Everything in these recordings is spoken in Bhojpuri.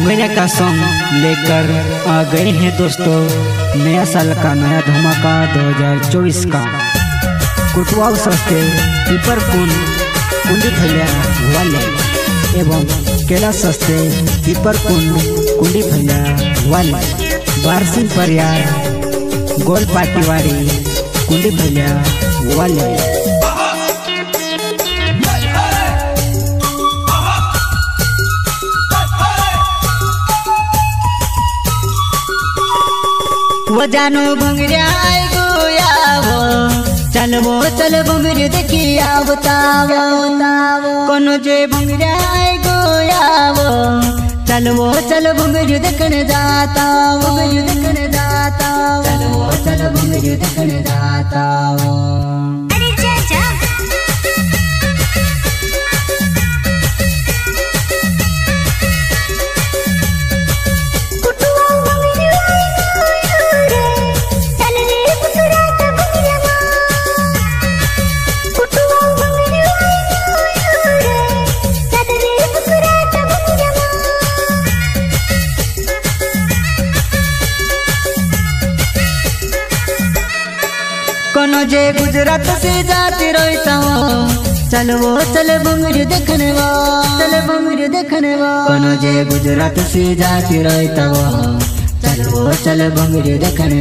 घुमेने का सॉन्ग लेकर आ गए हैं दोस्तों। नया साल का नया धमाका 2024 का कुटवा सस्ते पीपर कुंडी फैलिया वाले एवं केला सस्ते पीपर कुंडी फैलिया वाले बारसिंह परियार गोल पाटीवाड़ी कुंडी फैलिया वाले वो जानो भंगरिया गोयावो चलवो चल भंगरी देखिया बतावो कोनो जे भंगरिया गोयावो चलवो चल भंगरी देखने जाता चलवो चल भंगरी देखने जाता। कोनो जे गुजरात से जाती रोता चलवो चल भंगरी देखने कोनो जे गुजरात से जाती रोता चलवो चल भंगरी देखने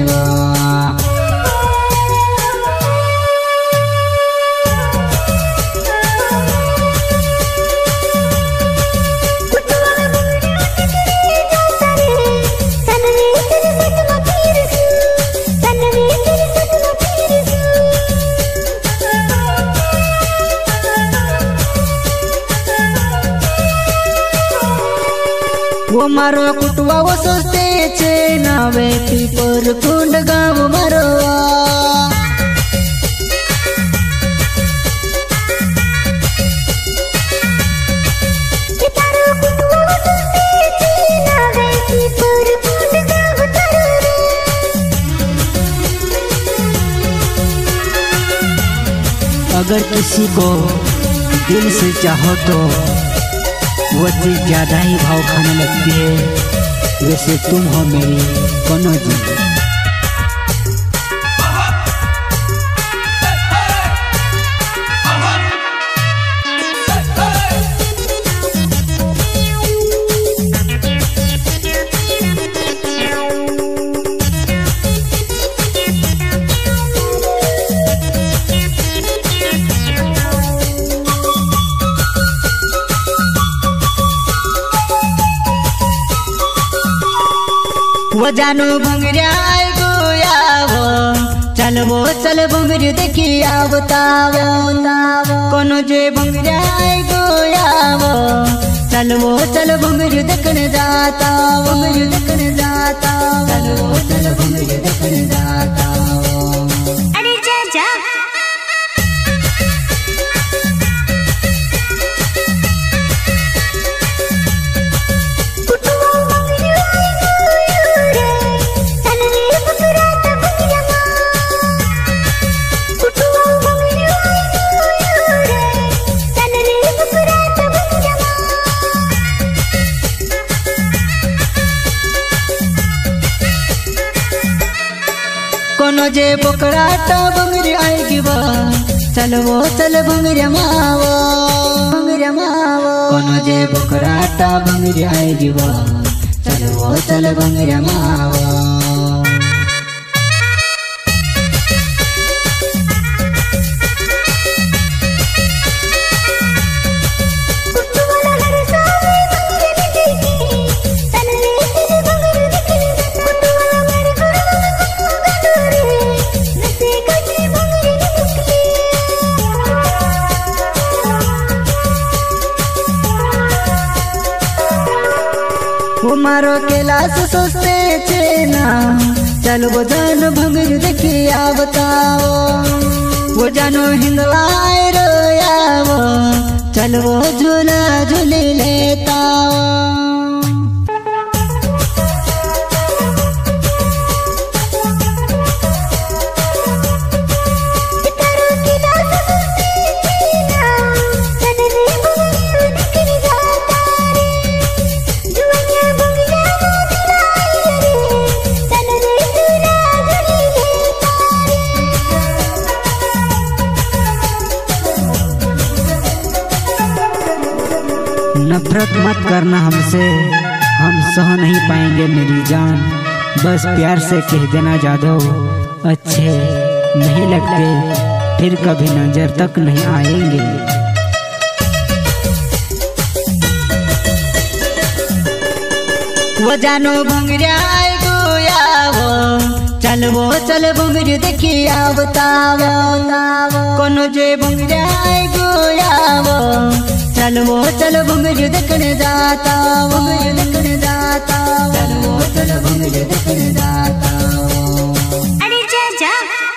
वो मारो कुटवा वो सोचते छे नावे पीपर कुंड गाँव मारो अगर किसी को दिल से चाहो तो वो चीज ज्यादा ही भाव खाने लगती है। वैसे तुम हो मेरी कोनो जी। वो जानो भंगरिया गोयावो चलवो चल भंगरी देखिया बतावो कोनो जे भंगरिया गोयावो चलवो चल भंगरी देखने जाता चलवो चल भंगरी देखने जाता। अरे जा जा कोनो जे बोकराटा भंगरी आएगी बा चलवो चल भंगरी मावो कोनो जे बोकराटा भंगरी आएगी बा चलवो चल भंगरी मावो। वो मारो कैलाश सोचते छे ना चलो वो जानो भंगरी देखिया बताओ वो जानो हिंदवाय रोयावो चलो वो झूला झूले लेता। Bye. नफरत मत करना हमसे, हम सह नहीं पाएंगे मेरी जान। बस प्यार से कह देना जादव, अच्छे नहीं लगते फिर कभी नजर तक नहीं आएंगे। वो जानो भंगरिया गोया वो चल भंगरी देखिया बतावो कोनो जे भंगरिया गोया वो चल भंगरी देखने जाता चल भंगरी देखने जाता। अरे जा जा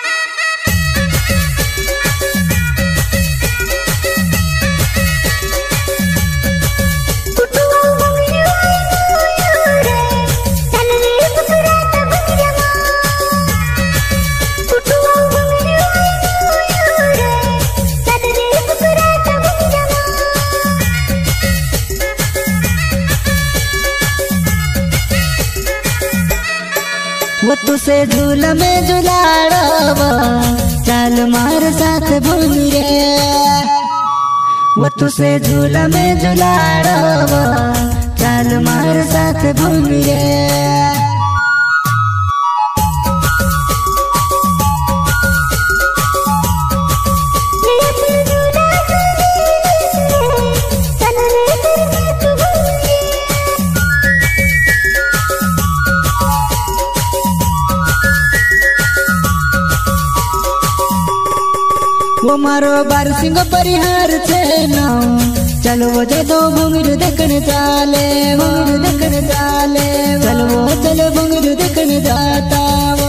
वो तुसे झूला में झुलाड़वा चल मार साथ भंगरे। वो तुसे झूला में झुलाड़वा चल मार साथ भंगरे। वो मारो बार सिंह परिहार छे नाव चलो वो जदो भंगरू देखने चाले चलो भंगरू देखने जाता वो।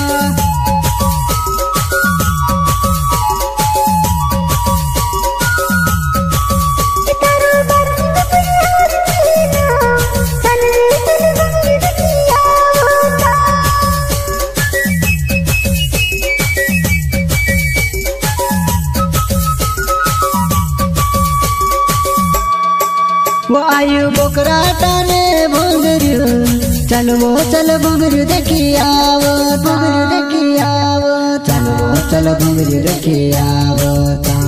वो आयु बोकरा टाने भंगरू चल भंगरू देखिया वो चल भंगरू देखिया वो।